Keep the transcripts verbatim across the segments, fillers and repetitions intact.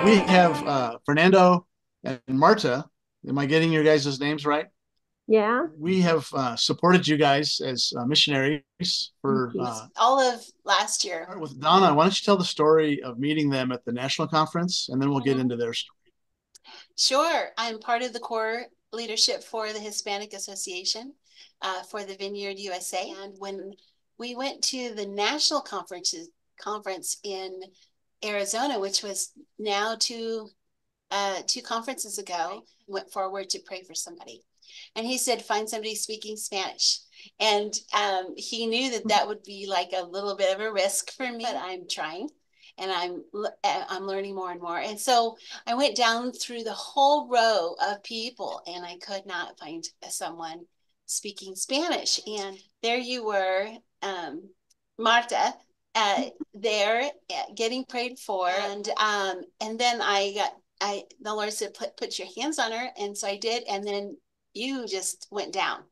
We have uh, Fernando and Marta. Am I getting your guys' names right? Yeah. We have uh, supported you guys as uh, missionaries Thank for you. uh, all of last year. with Donna. Why don't you tell the story of meeting them at the national conference, and then we'll get into their story. Sure. I'm part of the core leadership for the Hispanic Association uh, for the Vineyard U S A. And when we went to the national conferences conference in Arizona, which was now two uh, two conferences ago, went forward to pray for somebody. And he said, find somebody speaking Spanish. And um, he knew that that would be like a little bit of a risk for me, but I'm trying and I'm uh, I'm learning more and more. And so I went down through the whole row of people and I could not find someone speaking Spanish. And there you were, um, Marta, uh, there uh, getting prayed for. And um, and then I got I the Lord said, put put your hands on her, and so I did, and then you just went down.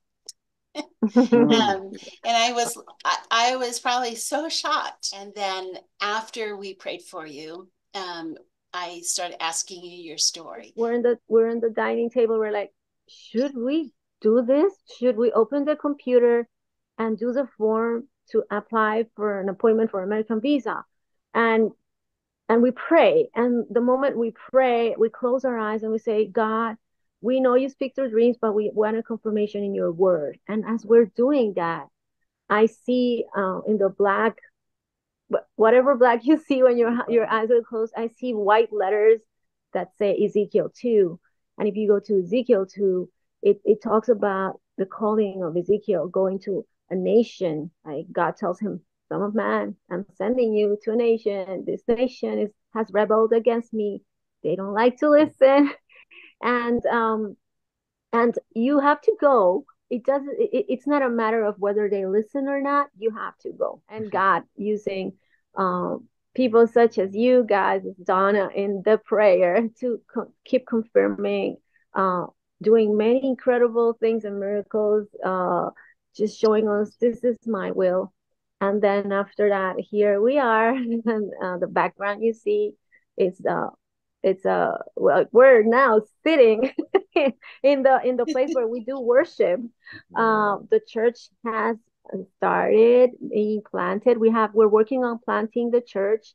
Um, and I was I, I was probably so shocked. And then after we prayed for you, um, I started asking you your story. we're in the we're in the dining table. We're like, should we do this? Should we open the computer and do the form to apply for an appointment for American visa? And and we pray. And the moment we pray, we close our eyes and we say, God, we know you speak through dreams, but we want a confirmation in your word. And as we're doing that, I see uh, in the black, whatever black you see when your your eyes are closed, I see white letters that say Ezekiel two. And if you go to Ezekiel two, it, it talks about the calling of Ezekiel going to a nation. Like God tells him, Son of man, I'm sending you to a nation. This nation is has rebelled against me. They don't like to listen. And um and you have to go. It doesn't it, it's not a matter of whether they listen or not. You have to go. And God using um people such as you guys, Donna, in the prayer to co- keep confirming, uh doing many incredible things and miracles, uh just showing us this is my will. And then after that, here we are. And uh, the background you see is uh it's uh well, we're now sitting in the in the place where we do worship. Um, the church has started being planted. We have we're working on planting the church,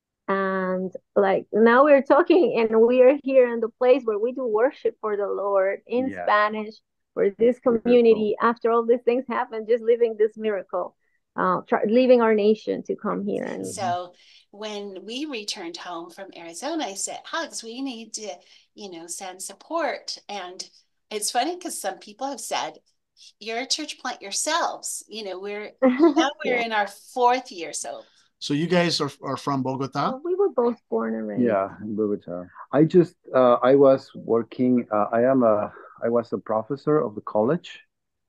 and like now we're talking, and we are here in the place where we do worship for the Lord in Yeah, Spanish for this beautiful. community. After all these things happen, just living this miracle, uh, try, leaving our nation to come here and So when we returned home from Arizona, I said, Hugs, we need to, you know, send support. And it's funny because some people have said, you're a church plant yourselves. You know, we're now we're yeah. in our fourth year. So So you guys are, are from Bogota? Well, we were both born and raised. Yeah, in Bogota. I just uh, I was working. Uh, I am a I was a professor of the college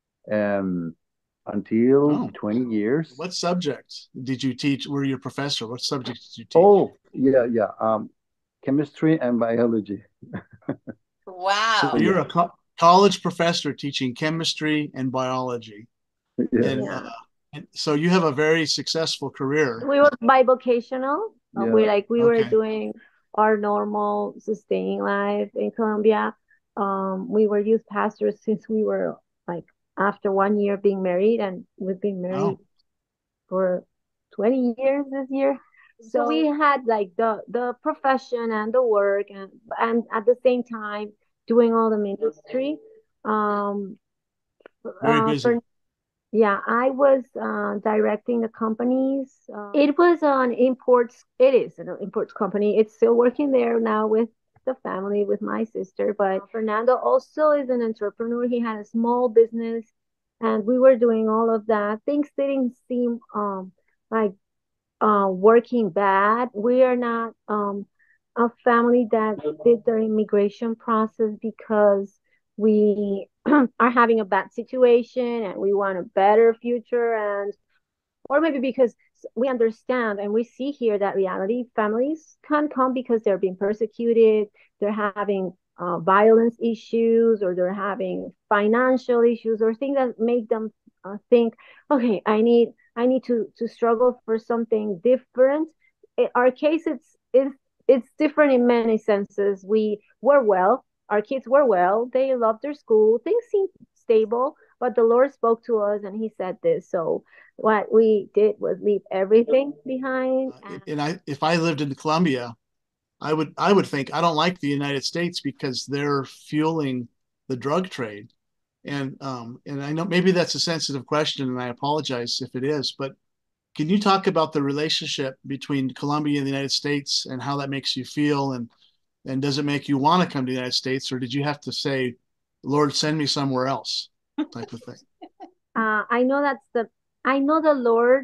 um, until Oh, twenty years. what subject did you teach? Were you a professor? What subject did you teach? Oh, yeah, yeah. Um, chemistry and biology. So So wow. you're yeah, a co- college professor teaching chemistry and biology, yes, and, uh, Yeah. and so you have a very successful career. We were bivocational. Uh, we yeah. like we were Okay. doing our normal sustaining life in Colombia. Um, we were youth pastors since we were like after one year being married, and we've been married Oh, for twenty years this year. So we had like the the profession and the work, and and at the same time doing all the ministry. Um, very uh, for busy. Yeah, I was uh, directing the companies. Uh, it was an imports. It is an imports company. It's still working there now with the family, with my sister. But Fernando also is an entrepreneur. He had a small business, and we were doing all of that. Things didn't seem um like uh working bad. We are not um a family that did the immigration process because we are having a bad situation and we want a better future, and or maybe because we understand and we see here that reality families can't come because they're being persecuted, they're having uh, violence issues, or they're having financial issues, or things that make them uh, think, okay, i need i need to to struggle for something different. In our case, it's it's it's different in many senses. We were well, our kids were well, they loved their school, things seemed stable, but the Lord spoke to us and he said this. So what we did was leave everything behind. Uh, And, and I, if I lived in Colombia, I would, I would think I don't like the United States because they're fueling the drug trade. And, um, and I know maybe that's a sensitive question, and I apologize if it is, but can you talk about the relationship between Colombia and the United States and how that makes you feel? And, and does it make you want to come to the United States, or did you have to say, Lord, send me somewhere else type of thing? uh, I know that's the, I know the Lord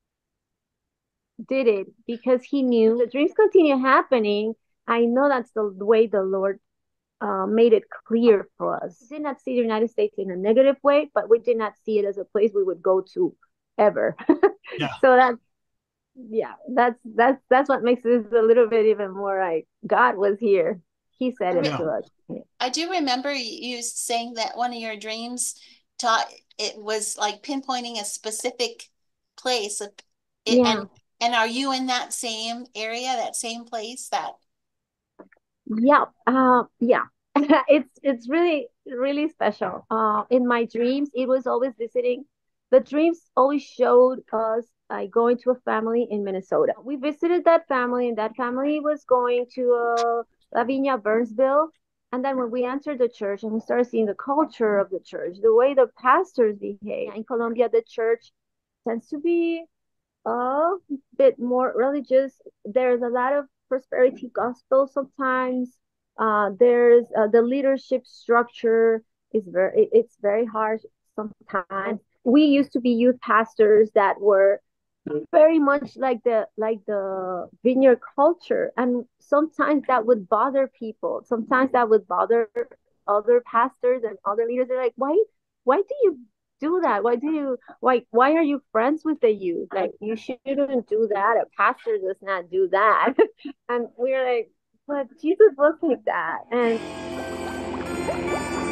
did it because he knew the dreams continue happening. I know that's the way the Lord uh, made it clear for us. We did not see the United States in a negative way, but we did not see it as a place we would go to ever. Yeah. So that's, yeah, that's that's that's what makes this a little bit even more like God was here. He said it Yeah. to us. I do remember you saying that one of your dreams taught it was like pinpointing a specific place. It, Yeah. And and are you in that same area, that same place? That Yeah, uh, yeah. It's it's really really special. Uh, in my dreams, it was always visiting. The dreams always showed us like going to a family in Minnesota. We visited that family, and that family was going to uh, Lavinia Burnsville. And then when we entered the church and we started seeing the culture of the church, the way the pastors behave in Colombia, the church tends to be a bit more religious. There's a lot of prosperity gospel sometimes. Uh, there's uh, the leadership structure is very it's very harsh sometimes. We used to be youth pastors that were very much like the like the vineyard culture, and sometimes that would bother people. Sometimes that would bother other pastors and other leaders. They're like, why why do you do that? Why do you why why are you friends with the youth? Like, you shouldn't do that. A pastor does not do that. And we're like, but Jesus was like that. And